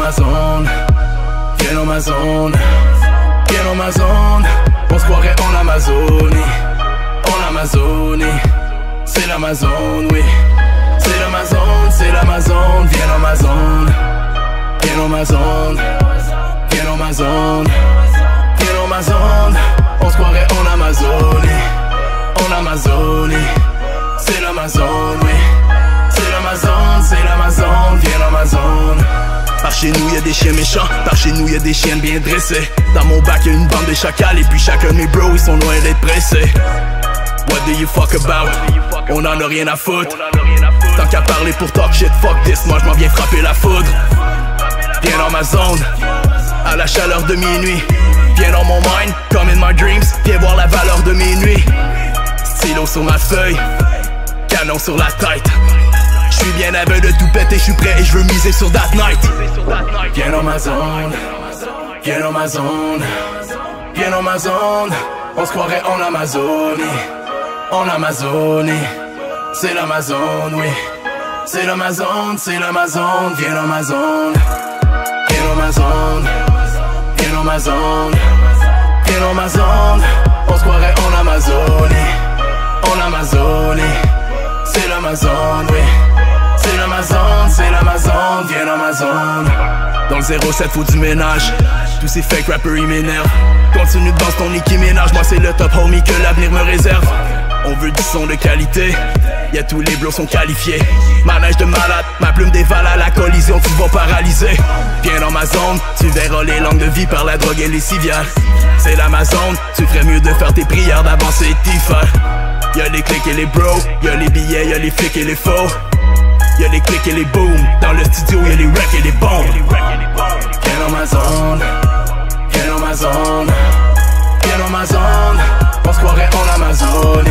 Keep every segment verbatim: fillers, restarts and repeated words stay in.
ma zone, viens dans ma zone, viens dans ma zone. On se croirait en Amazonie, en Amazonie. C'est l'Amazone, oui. C'est l'Amazone, c'est l'Amazone. Viens dans ma zone, viens dans ma zone, viens dans ma zone, viens dans ma zone. On se croirait en Amazonie, en Amazonie. C'est l'Amazone, oui. C'est l'Amazone, c'est l'Amazone. Viens dans ma zone. Par chez nous y'a des chiens méchants, par chez nous y'a des chiens bien dressés. Dans mon bac y'a une bande de chacals et puis chacun de mes bros ils sont loin d'être pressés. What do you fuck about? On en a rien à foutre. Tant qu'à parler pour talk shit, fuck this, moi j'm'en viens frapper la foudre. Viens dans ma zone, à la chaleur de minuit. Viens dans mon mind, comme in my dreams. Viens voir la valeur de mes nuits. Stylo sur ma feuille, canon sur la tête. J'suis bien aveugle de tout péter, j'suis prêt et j'veux miser sur that night. Viens dans ma zone, viens dans ma zone, viens dans ma zone. On se croirait en Amazonie, en Amazonie. C'est l'Amazone, oui. C'est l'Amazone, c'est l'Amazone. Viens dans ma zone, viens dans ma zone, viens dans ma zone, viens dans ma zone. On se croirait en Amazonie, en Amazonie. C'est l'Amazone, oui. C'est l'Amazone, c'est l'Amazone. Viens dans ma zone. Dans le zéro sept faut du ménage. Tous ces fake rappers ils m'énervent. Continue de danser ton Nicki Minaj. Moi c'est le top homie que l'avenir me réserve. On veut du son de qualité, y'a tous les blocs sont qualifiés. Manège de malade, ma plume dévale à la collision, tu vas paralyser. Viens dans ma zone, tu verras les langues de vie par la drogue et les civières. C'est l'Amazone, tu ferais mieux de faire tes prières d'avancer t'y faire. Y'a les clics et les bros, y'a les billets, y'a les flics et les faux. Y'a les clics et les booms, dans le studio y'a les wrecks et les bombes. Viens dans ma zone, viens dans ma zone, viens dans ma zone. On se croirait en Amazonie,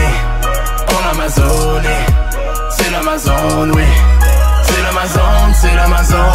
en Amazonie. C'est l'Amazone, oui. C'est l'Amazone, c'est l'Amazone.